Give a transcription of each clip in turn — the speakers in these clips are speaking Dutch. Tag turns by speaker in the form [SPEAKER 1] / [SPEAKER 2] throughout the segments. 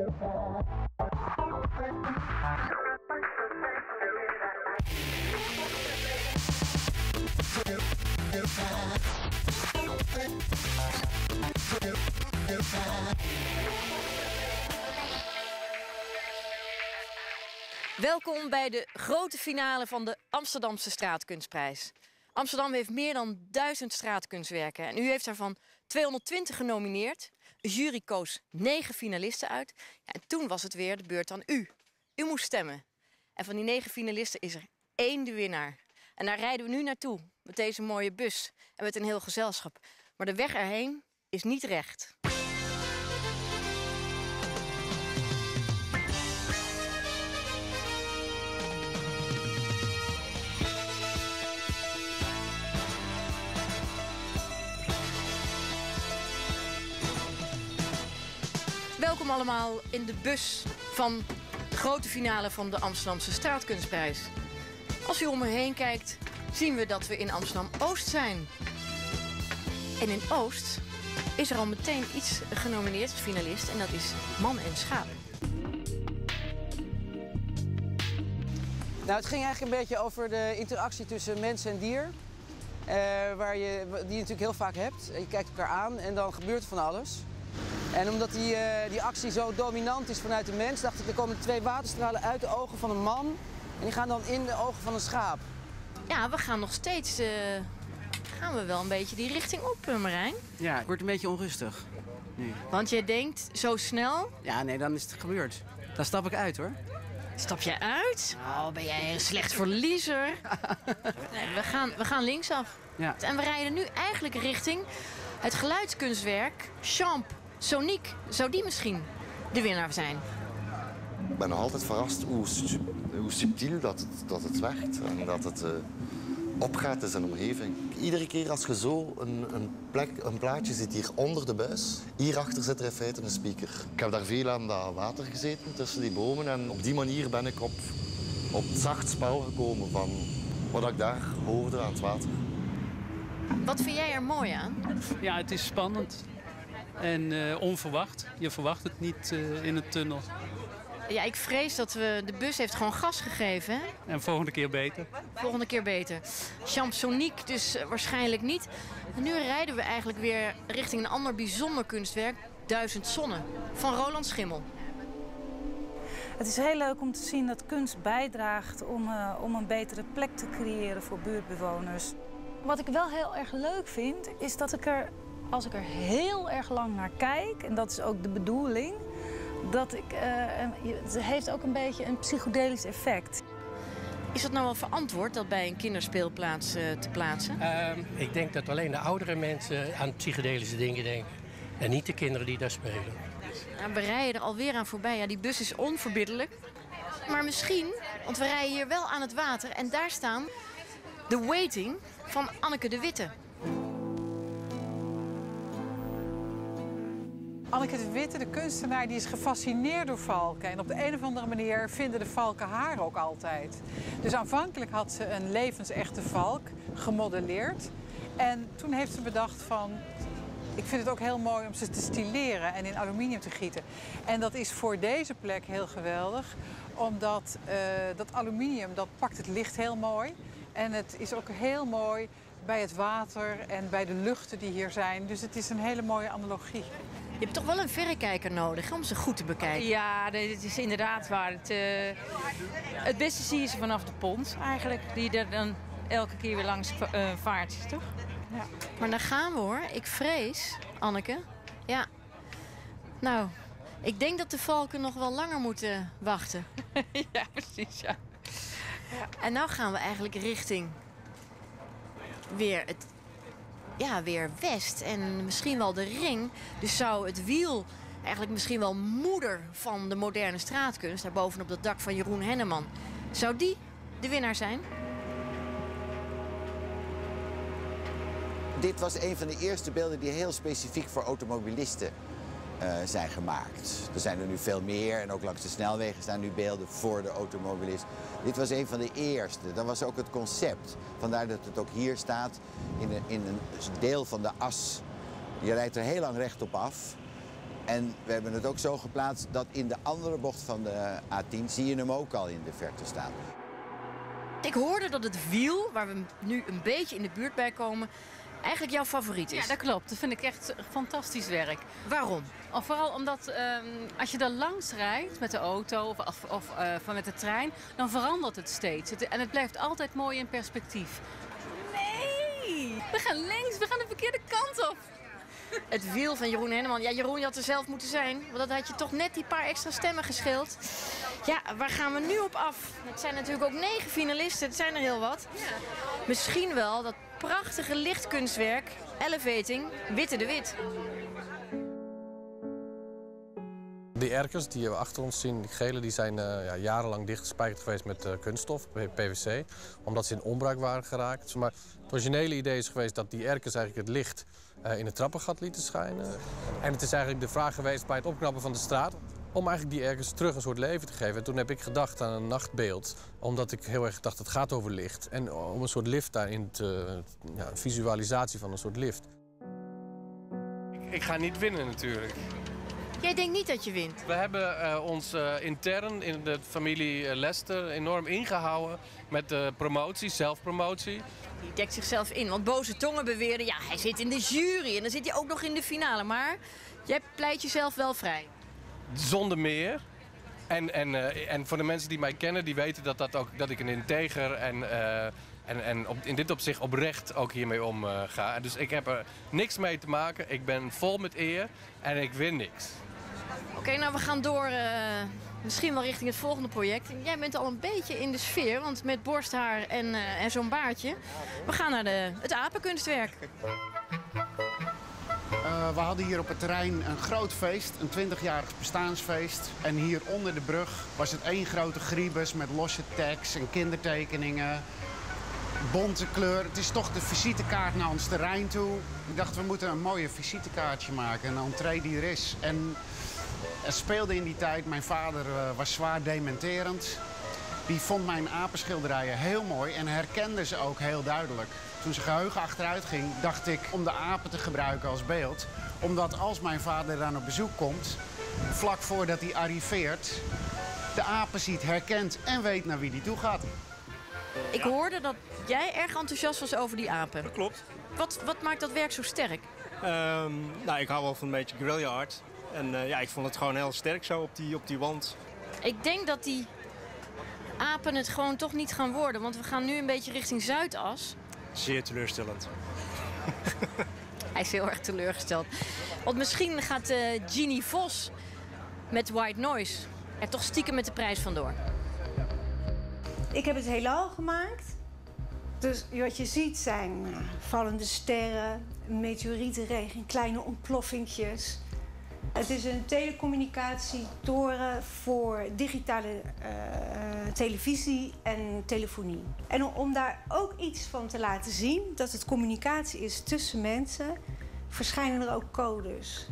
[SPEAKER 1] Welkom bij de grote finale van de Amsterdamse Straatkunstprijs. Amsterdam heeft meer dan 1000 straatkunstwerken en u heeft daarvan 220 genomineerd. De jury koos 9 finalisten uit. Ja, en toen was het weer de beurt aan u. U moest stemmen. En van die 9 finalisten is er 1 de winnaar. En daar rijden we nu naartoe met deze mooie bus en met een heel gezelschap. Maar de weg erheen is niet recht. Welkom allemaal in de bus van de grote finale van de Amsterdamse Straatkunstprijs. Als u om me heen kijkt, zien we dat we in Amsterdam-Oost zijn. En in Oost is er al meteen iets genomineerd als finalist en dat is Man en Schaap.
[SPEAKER 2] Nou, het ging eigenlijk een beetje over de interactie tussen mens en dier. Die je natuurlijk heel vaak hebt. Je kijkt elkaar aan en dan gebeurt er van alles. En omdat die actie zo dominant is vanuit de mens, dacht ik, er komen 2 waterstralen uit de ogen van een man. En die gaan dan in de ogen van een schaap.
[SPEAKER 1] Ja, we gaan nog steeds gaan we wel een beetje die richting op, Marijn.
[SPEAKER 2] Ja, ik word een beetje onrustig nu.
[SPEAKER 1] Want jij denkt zo snel...
[SPEAKER 2] Ja, nee, dan is het gebeurd. Dan stap ik uit, hoor.
[SPEAKER 1] Stap jij uit? Oh, ben jij een slecht verliezer? Nee, we gaan linksaf.
[SPEAKER 2] Ja.
[SPEAKER 1] En we rijden nu eigenlijk richting het geluidskunstwerk Champ Sonique. Zou die misschien de winnaar zijn?
[SPEAKER 3] Ik ben nog altijd verrast hoe subtiel dat het werkt en dat het opgaat in zijn omgeving. Iedere keer als je zo een plaatje ziet hier onder de buis, hierachter zit er in feite een speaker. Ik heb daar veel aan dat water gezeten tussen die bomen en op die manier ben ik op het zacht spel gekomen van wat ik daar hoorde aan het water.
[SPEAKER 1] Wat vind jij er mooi aan?
[SPEAKER 4] Ja, het is spannend en onverwacht. Je verwacht het niet in een tunnel.
[SPEAKER 1] Ja, ik vrees dat de bus heeft gewoon gas gegeven. Hè?
[SPEAKER 4] En volgende keer beter.
[SPEAKER 1] Volgende keer beter. Champ Sonique dus waarschijnlijk niet. En nu rijden we eigenlijk weer richting een ander bijzonder kunstwerk. 1000 zonnen van Roland Schimmel.
[SPEAKER 5] Het is heel leuk om te zien dat kunst bijdraagt om een betere plek te creëren voor buurtbewoners. Wat ik wel heel erg leuk vind, is dat als ik er heel erg lang naar kijk, en dat is ook de bedoeling, het heeft ook een beetje een psychedelisch effect.
[SPEAKER 1] Is dat nou wel verantwoord dat bij een kinderspeelplaats te plaatsen?
[SPEAKER 6] Ik denk dat alleen de oudere mensen aan psychedelische dingen denken. En niet de kinderen die daar spelen.
[SPEAKER 1] Nou, we rijden er alweer aan voorbij. Ja, die bus is onverbiddelijk. Maar misschien, want we rijden hier wel aan het water. En daar staan The Waiting van Anneke de Witte.
[SPEAKER 7] Anneke de Witte, de kunstenaar, die is gefascineerd door valken. En op de een of andere manier vinden de valken haar ook altijd. Dus aanvankelijk had ze een levensechte valk gemodelleerd. En toen heeft ze bedacht van, ik vind het ook heel mooi om ze te stileren en in aluminium te gieten. En dat is voor deze plek heel geweldig. Omdat dat aluminium, dat pakt het licht heel mooi. En het is ook heel mooi bij het water en bij de luchten die hier zijn. Dus het is een hele mooie analogie.
[SPEAKER 1] Je hebt toch wel een verrekijker nodig om ze goed te bekijken?
[SPEAKER 8] Ja, dit is inderdaad waar. Het beste zie je ze vanaf de pont eigenlijk. Die er dan elke keer weer langs vaart, toch?
[SPEAKER 1] Ja. Maar dan gaan we hoor. Ik vrees, Anneke. Ja. Nou, ik denk dat de valken nog wel langer moeten wachten.
[SPEAKER 8] Ja, precies, ja.
[SPEAKER 1] En nou gaan we eigenlijk richting weer west en misschien wel de ring. Dus zou het wiel eigenlijk misschien wel moeder van de moderne straatkunst, daar bovenop dat dak van Jeroen Henneman, zou die de winnaar zijn?
[SPEAKER 9] Dit was een van de eerste beelden die heel specifiek voor automobilisten zijn gemaakt. Er zijn er nu veel meer en ook langs de snelwegen staan nu beelden voor de automobilist. Dit was een van de eerste. Dat was ook het concept. Vandaar dat het ook hier staat in een deel van de as. Je rijdt er heel lang rechtop af. En we hebben het ook zo geplaatst dat in de andere bocht van de A10 zie je hem ook al in de verte staan.
[SPEAKER 1] Ik hoorde dat het wiel, waar we nu een beetje in de buurt bij komen, eigenlijk jouw favoriet is.
[SPEAKER 8] Ja, dat klopt. Dat vind ik echt fantastisch werk.
[SPEAKER 1] Waarom?
[SPEAKER 8] Vooral omdat als je er langs rijdt met de auto of met de trein, dan verandert het steeds. En het blijft altijd mooi in perspectief. Nee! We gaan links, we gaan de verkeerde kant op.
[SPEAKER 1] Het wiel van Jeroen Henneman. Ja, Jeroen, je had er zelf moeten zijn. Want dat had je toch net die paar extra stemmen gescheeld. Ja, waar gaan we nu op af? Het zijn natuurlijk ook 9 finalisten. Het zijn er heel wat.
[SPEAKER 8] Ja.
[SPEAKER 1] Misschien wel dat prachtige lichtkunstwerk, Elevating, Witte de Wit.
[SPEAKER 10] Die erkers die we achter ons zien, die gele, die zijn jarenlang dichtgespijkerd geweest met kunststof, PVC. Omdat ze in onbruik waren geraakt. Maar het originele idee is geweest dat die erkers eigenlijk het licht in het trappengat lieten schijnen. En het is eigenlijk de vraag geweest bij het opknappen van de straat om eigenlijk die erkers terug een soort leven te geven. En toen heb ik gedacht aan een nachtbeeld, omdat ik heel erg dacht het gaat over licht. En om een soort lift daarin te, een visualisatie van een soort lift.
[SPEAKER 11] Ik ga niet winnen natuurlijk.
[SPEAKER 1] Jij denkt niet dat je wint?
[SPEAKER 11] We hebben ons intern in de familie Lester enorm ingehouden met de promotie, zelfpromotie.
[SPEAKER 1] Die dekt zichzelf in, want boze tongen beweren, ja, hij zit in de jury en dan zit hij ook nog in de finale. Maar jij pleit jezelf wel vrij.
[SPEAKER 11] Zonder meer. En voor de mensen die mij kennen, die weten dat ik een integer en in dit opzicht oprecht ook hiermee omga. Dus ik heb er niks mee te maken. Ik ben vol met eer en ik win niks.
[SPEAKER 1] Oké, nou we gaan door misschien wel richting het volgende project. Jij bent al een beetje in de sfeer, want met borsthaar en zo'n baardje. We gaan naar het apenkunstwerk.
[SPEAKER 12] We hadden hier op het terrein een groot feest, een 20-jarig bestaansfeest. En hier onder de brug was het één grote griebus met losse tags en kindertekeningen. Bonte kleur. Het is toch de visitekaart naar ons terrein toe. Ik dacht, we moeten een mooie visitekaartje maken, een entree die er is. En er speelde in die tijd, mijn vader was zwaar dementerend. Die vond mijn apenschilderijen heel mooi en herkende ze ook heel duidelijk. Toen zijn geheugen achteruit ging, dacht ik om de apen te gebruiken als beeld. Omdat als mijn vader dan op bezoek komt, vlak voordat hij arriveert, de apen ziet, herkent en weet naar wie die toe gaat.
[SPEAKER 1] Ik hoorde dat jij erg enthousiast was over die apen.
[SPEAKER 13] Dat klopt.
[SPEAKER 1] Wat maakt dat werk zo sterk?
[SPEAKER 13] Nou, ik hou wel van een beetje guerrilla art. En ja, ik vond het gewoon heel sterk zo op die wand.
[SPEAKER 1] Ik denk dat die apen het gewoon toch niet gaan worden. Want we gaan nu een beetje richting Zuidas.
[SPEAKER 13] Zeer teleurstellend.
[SPEAKER 1] Hij is heel erg teleurgesteld. Want misschien gaat Jeannie Vos met White Noise er toch stiekem met de prijs vandoor.
[SPEAKER 14] Ik heb het heelal gemaakt. Dus wat je ziet zijn vallende sterren, meteorietenregen, kleine ontploffingjes. Het is een telecommunicatietoren voor digitale televisie en telefonie. En om daar ook iets van te laten zien, dat het communicatie is tussen mensen, verschijnen er ook codes.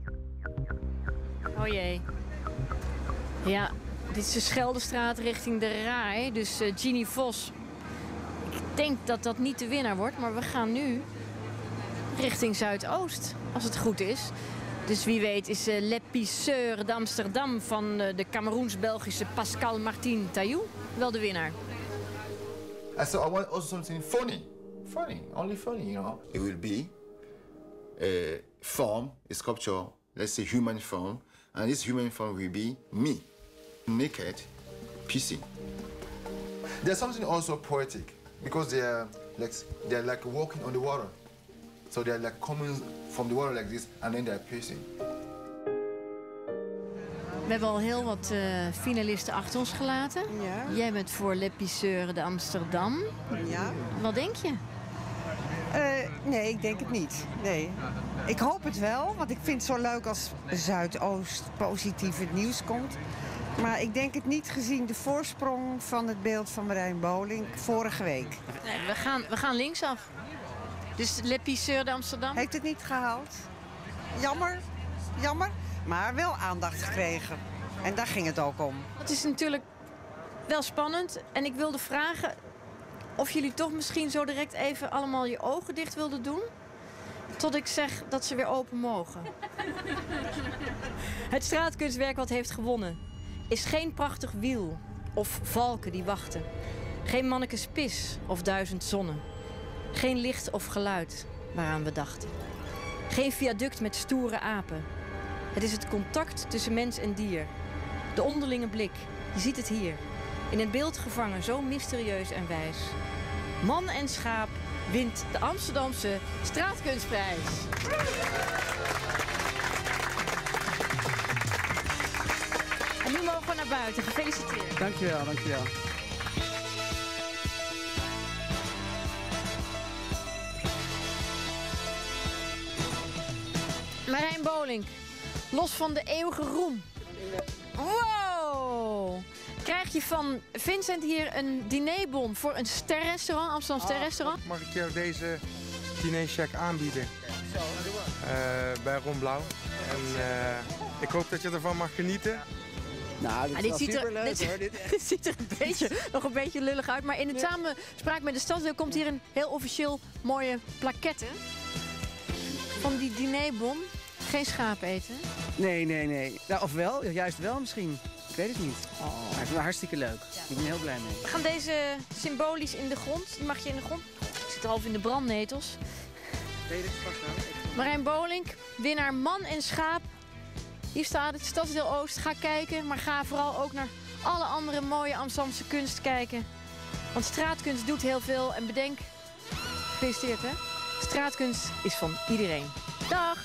[SPEAKER 1] Oh jee. Ja, dit is de Scheldestraat richting de Rai. Dus Jeannie Vos. Ik denk dat dat niet de winnaar wordt, maar we gaan nu richting Zuidoost, als het goed is. Dus wie weet is L'Épiceur d'Amsterdam van de Cameroens-Belgische Pascal Martin Taillou wel de winnaar.
[SPEAKER 15] And so I want also something funny. Funny, only funny, you know. It will be a form, a sculpture, let's say human form. And this human form will be me, naked, pissing. There's something also poetic because they're like walking on the water. So they're like coming from the water like this and then they're pissing.
[SPEAKER 1] We hebben al heel wat finalisten achter ons gelaten.
[SPEAKER 16] Ja.
[SPEAKER 1] Jij bent voor L'Épiceur d'Amsterdam.
[SPEAKER 16] Ja.
[SPEAKER 1] Wat denk je?
[SPEAKER 16] Nee, ik denk het niet. Nee. Ik hoop het wel, want ik vind het zo leuk als Zuidoost positief het nieuws komt. Maar ik denk het niet gezien de voorsprong van het beeld van Marijn Bolink vorige week.
[SPEAKER 1] Nee, we gaan linksaf. Dus L'Épiceur d'Amsterdam?
[SPEAKER 16] Heeft het niet gehaald. Jammer, jammer. Maar wel aandacht gekregen. En daar ging het ook om.
[SPEAKER 1] Het is natuurlijk wel spannend. En ik wilde vragen of jullie toch misschien zo direct even allemaal je ogen dicht wilden doen. tot ik zeg dat ze weer open mogen. Het straatkunstwerk wat heeft gewonnen is geen prachtig wiel of valken die wachten. Geen mannekes pis of 1000 zonnen. Geen licht of geluid waaraan we dachten. Geen viaduct met stoere apen. Het is het contact tussen mens en dier. De onderlinge blik, je ziet het hier. In het beeld gevangen, zo mysterieus en wijs. Man en schaap wint de Amsterdamse Straatkunstprijs. En nu mogen we naar buiten. Gefeliciteerd.
[SPEAKER 2] Dankjewel, dankjewel.
[SPEAKER 1] Marijn Bolink, los van de eeuwige roem. Wow! Krijg je van Vincent hier een dinerbon voor een sterrestaurant, Amsterdam Sterrestaurant?
[SPEAKER 17] Mag ik jou deze dinercheck aanbieden? Bij Ron Blauw. En ik hoop dat je ervan mag genieten.
[SPEAKER 2] Nou, dit is wel superleuk hoor.
[SPEAKER 1] Dit ziet er nog een beetje lullig uit. Maar in het samenspraak met de stadsdeel komt hier een heel officieel mooie plaquette. Van die dinerbon. Geen schaap eten?
[SPEAKER 2] Nee. Nou, of wel, juist wel misschien. Ik weet het niet. Maar ik vind het hartstikke leuk. Ik ben heel blij mee.
[SPEAKER 1] We gaan deze symbolisch in de grond. Die mag je in de grond. Ik zit half in de brandnetels. Marijn Bolink, winnaar man en schaap. Hier staat het, Stadsdeel Oost. Ga kijken, maar ga vooral ook naar alle andere mooie Amsterdamse kunst kijken. Want straatkunst doet heel veel. En bedenk, gefeliciteerd hè. Straatkunst is van iedereen. Dag!